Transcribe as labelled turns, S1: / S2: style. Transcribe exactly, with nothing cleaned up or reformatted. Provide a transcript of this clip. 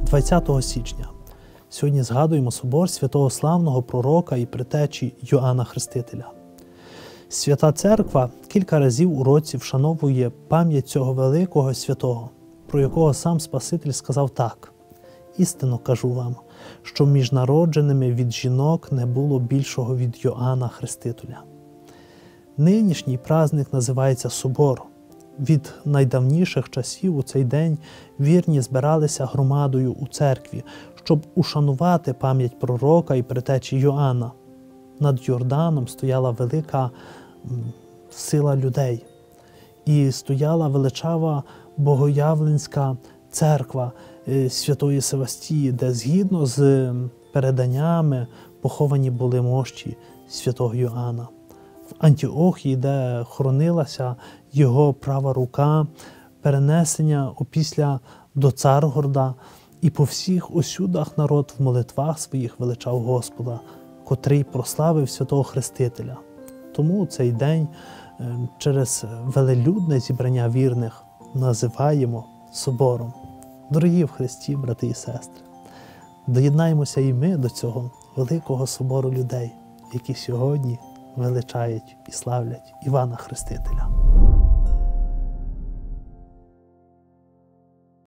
S1: двадцятого січня. Сьогодні згадуємо собор святого славного пророка і предтечі Йоанна Хрестителя. Свята Церква кілька разів у році вшановує пам'ять цього великого святого, про якого сам Спаситель сказав так: «Істинно кажу вам, що між народженими від жінок не було більшого від Йоанна Хрестителя». Нинішній праздник називається Собор. Від найдавніших часів у цей день вірні збиралися громадою у церкві, щоб ушанувати пам'ять пророка і предтечі Йоанна. Над Йорданом стояла велика сила людей. І стояла величава богоявленська церква Святої Севастії, де згідно з переданнями поховані були мощі святого Йоанна. В Антіохії, де хоронилася його права рука, перенесення опісля до Царгорода, і по всіх осюдах народ в молитвах своїх величав Господа, котрий прославив святого Хрестителя. Тому цей день через велелюдне зібрання вірних називаємо собором. Дорогі в Христі, брати і сестри, доєднаємося і ми до цього великого собору людей, які сьогодні величають і славлять Івана Хрестителя.